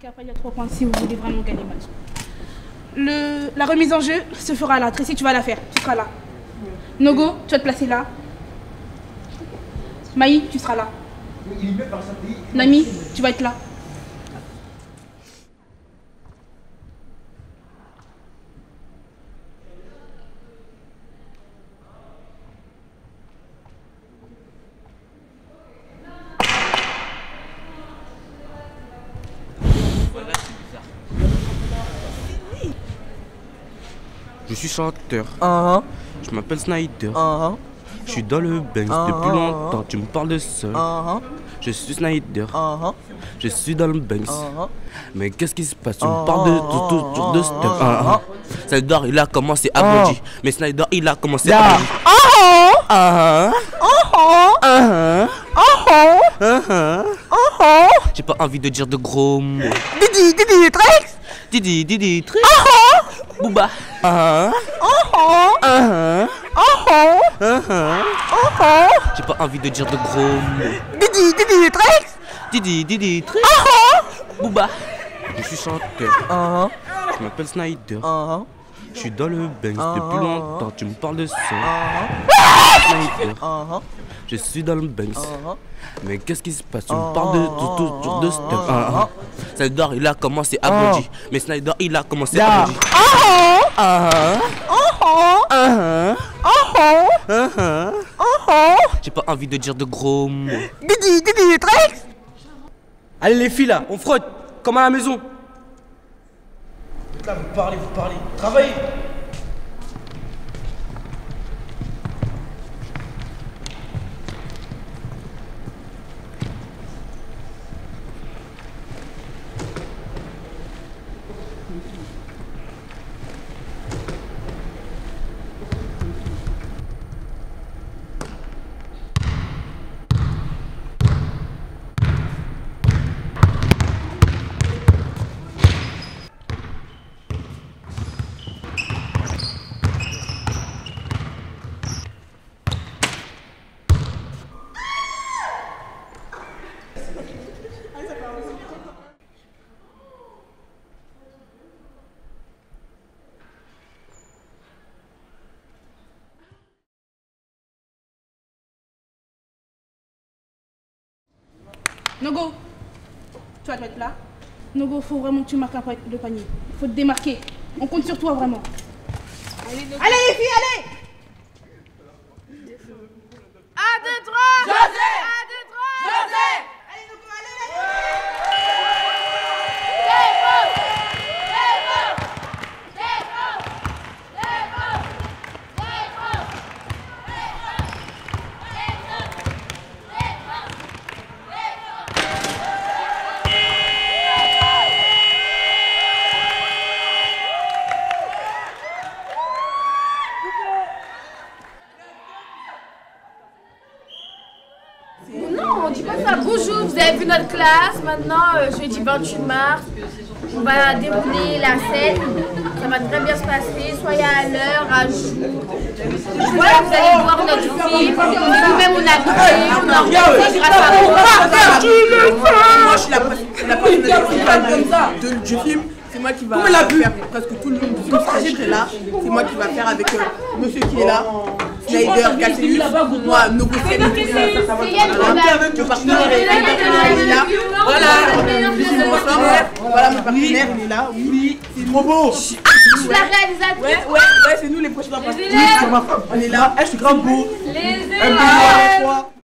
marquer après il y a 3 points si vous voulez vraiment gagner le match. La remise en jeu se fera là. Tracy, tu vas la faire. Tu seras là. Nogo, tu vas te placer là. Maï, tu seras là. Nami, tu vas être là. Je suis chanteur. Je m'appelle Snyder. Je suis dans le Banks depuis longtemps. Tu me parles de ça. Je suis Snyder. Je suis dans le Banks. Mais qu'est-ce qui se passe? Tu me parles de stuff. Snyder il a commencé à body. Mais Snyder il a commencé à body. J'ai pas envie de dire de gros mots. Didi Trix. Didi Trix. Booba. J'ai pas envie de dire de gros mots. Didi Trix. Didi Trix. Booba. Je suis chanteur. Je m'appelle Snyder. Je suis dans le Banks depuis longtemps. Tu me parles de ça. Snyder. Je suis dans le Banks. Mais qu'est-ce qui se passe? Tu me parles de stuff. Snyder il a commencé à body. Mais Snyder il a commencé à body. J'ai pas envie de dire de gros mots. Didi Trix. Allez les filles là, on frotte, comme à la maison. Là, vous parlez, travaillez. Nogo, tu vas te mettre là. Nogo, faut vraiment que tu marques après le panier. Faut te démarquer. On compte sur toi vraiment. Allez les filles, allez. 1, 2, 3. José. 1, 2, 3. José. Allez Nogo, allez. Non, on dit pas ça. Bonjour, vous avez vu notre classe. Maintenant, jeudi 28 mars, on va dérouler la scène. Ça va très bien se passer. Soyez à l'heure, à jour. Voilà, vous allez voir notre film. Nous-mêmes, on a créé, on a organisé grâce à vous. Moi, je suis la présidente du film. C'est moi qui va faire presque tout le film du film. Je serai là. C'est moi qui va faire avec monsieur qui est là. Snyder, Cassius, moi, Nogo, c'est le partenaire est là. Voilà, mon partenaire, il est là. Oui, c'est trop beau. Je suis la réalisatrice. Ouais, c'est nous les prochains partenaires. On est là. Je suis grave beau. Les élèves.